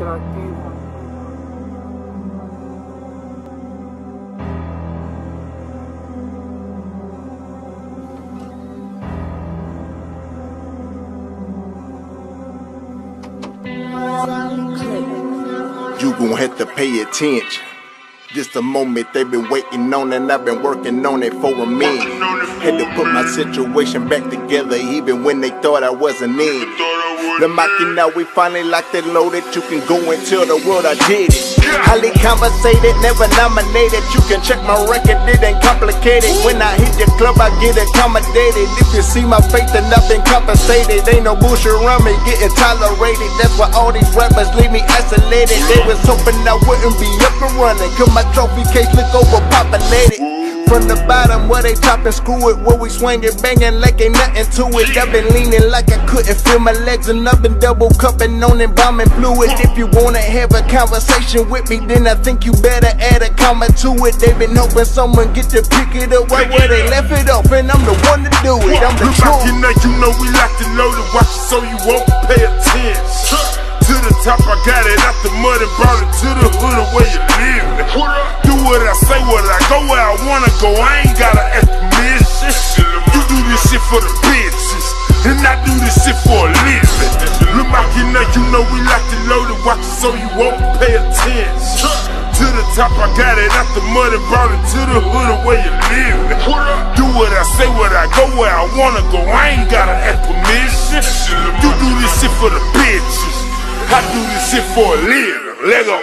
interactivo. You gon' have to pay attention. This the moment they been waiting on, and I've been working on it for a minute. Had to put my situation back together even when they thought I wasn't in. The mocking now we finally locked it loaded. You can go and tell the world I did it. Highly conversated, never nominated. You can check my record, it ain't complicated. When I hit the club, I get accommodated. If you see my face, then I've been compensated. Ain't no bullshit around me, getting tolerated. That's why all these rappers leave me isolated. They was hoping I wouldn't be up and running, cause my trophy case look overpopulated. From the bottom where they chop and screw it, where we swing it, banging like ain't nothing to it. I've been leaning like I couldn't feel my legs, and I've been double cupping on embalming fluid. If you wanna have a conversation with me, then I think you better add a comma to it. They been hoping someone get to pick it up right where they left it off, and I'm the one to do it. I'm the truth. You know we locked and loaded, watch it so you won't pay attention. To the top, I got it out the mud and brought it to the hood of where you live. Do what I say, what I go where I wanna go. I ain't gotta ask permission. You do this shit for the bitches, and I do this shit for a living. Look back in there, you know we locked and loaded, watch it so you won't pay attention. To the top, I got it out the mud and brought it to the hood of where you live. Do what I say, what I go where I wanna go. I ain't gotta ask permission. You do this shit for the bitches, I do this shit for a living. Lego.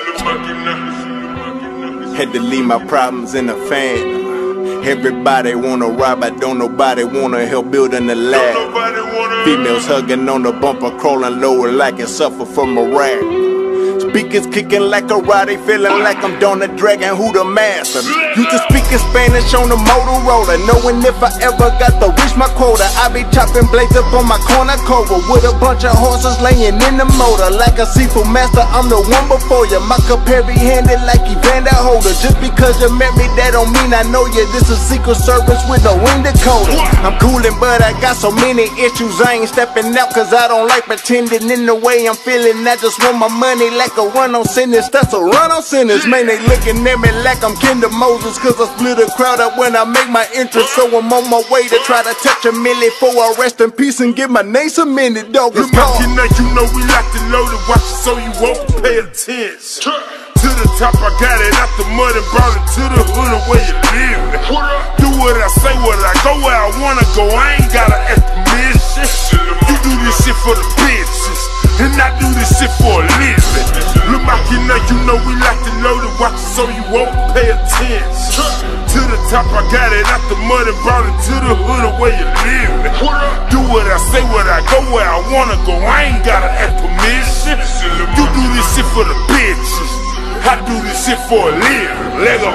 Had to leave my problems in the fan. Everybody wanna ride, but don't nobody wanna help building the lab. Females hugging on the bumper, crawling lower like it suffer from a rag. Speakers kicking like a ride, they feeling like I'm Don the Dragon, who the master. Used to speak in Spanish on the Motorola, knowing if I ever got to reach my quota, I be chopping blades up on my corner cover with a bunch of horses laying in the motor. Like a seafood master, I'm the one before you. My cup heavy-handed like Evander Holder. Just because you met me, that don't mean I know you. This is Secret Service with no wing decoder. I'm coolin', but I got so many issues, I ain't stepping out cause I don't like pretending. In the way I'm feeling, I just want my money like a run on sentence, that's a run on sentence. Man, they looking at me like I'm Kinder Moses, cause I split a crowd up when I make my entrance. So I'm on my way to try to touch a million before I rest in peace and get my name cemented. Dog is gone. You know we locked and loaded, watch it so you won't pay attention. To the top, I got it out the mud and brought it to the hood of where you live. Do what I say, what I go where I wanna go. I ain't gotta ask permission. You do this shit for the bitches, and I do this shit for a living. Look back in there, you know we locked and loaded, watch it so you won't pay attention. To the top, I got it out the mud and brought it to the hood of where you live. Do what I say, what I go where I wanna go. I ain't gotta ask permission. You do this shit for the bitches, I do this shit for a living. Lego.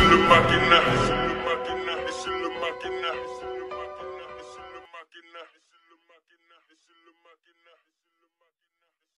Máquina,